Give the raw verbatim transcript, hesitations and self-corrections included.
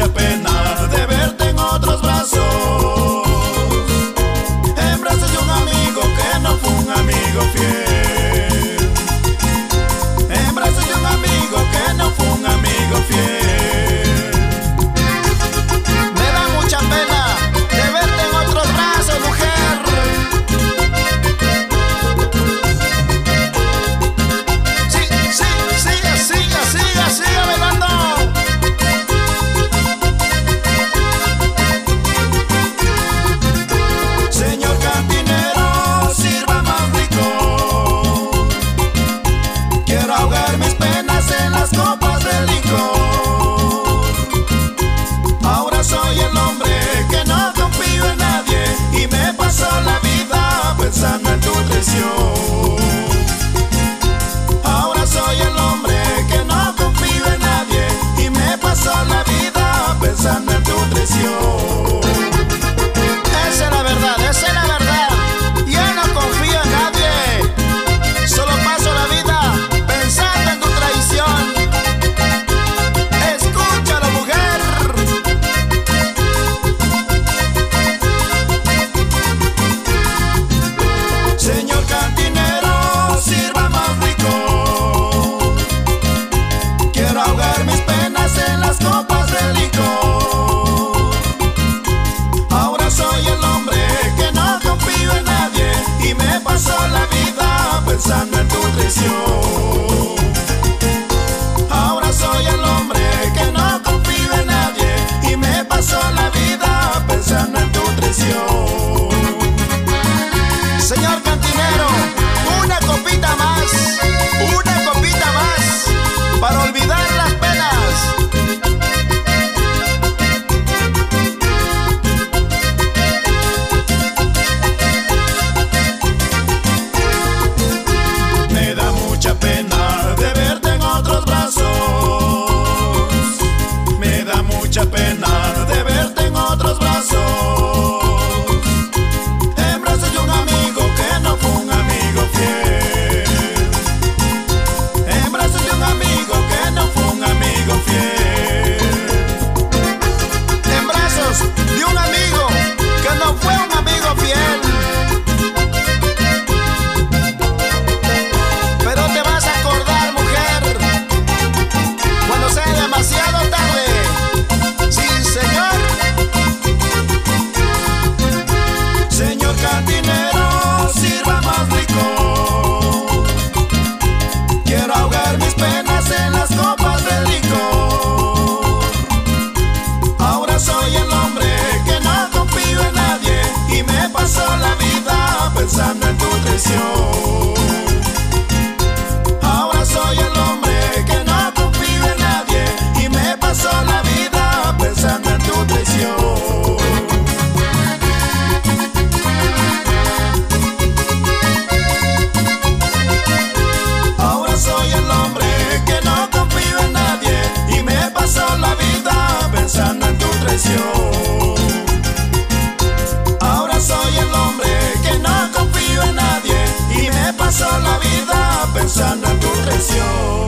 mucha pena de verte en otros brazos, en brazos de un amigo que no fue un amigo fiel, en brazos de un amigo que no fue un amigo fiel. Me da mucha pena de verte en otros brazos, mujer. Sí, sí, siga, siga, siga, siga bailando. Señor cantinero, sirva más rico. Quiero ahogar mis penas en las copas de licor. Ahora soy el hombre que no confío en nadie y me paso la vida pensando en tu traición. Ahora soy el hombre que no confío en nadie y me paso la vida pensando en tu traición. Esa es la verdad, esa es la verdad. Yo no confío en nadie, solo paso la vida pensando en tu traición. Escúchalo, mujer. Señor cantinero, sirva más rico. Quiero ahogar mis penas en las copas de licor. Ahora soy el hombre que no confío en nadie y me paso la vida pensando en tu traición. Ahora soy el hombre que no confío en nadie y me paso la vida pensando en tu traición. Señor cantinero, una copita más, una copita más, para olvidar las penas. Me da mucha pena de verte en otros brazos, me da mucha pena de verte en otros brazos, en brazos de un amigo que no fue un amigo fiel, en brazos de un amigo que no fue un amigo fiel, En brazos de un amigo que no fue un amigo fiel. Pero te vas a acordar, mujer, cuando sea demasiado tarde. Sí, señor. Señor cantinero, sirva más rico. Quiero ahogar mis penas en las copas de licor. Ahora soy el hombre que no confío en nadie y me paso la vida pensando en tu traición. Ahora soy el hombre que no confío en nadie y me paso la vida pensando en tu traición. Ahora soy el hombre que no confío en nadie y me paso la vida pensando en tu traición. Ahora soy el hombre que no confío en nadie y me paso la vida pensando en tu traición.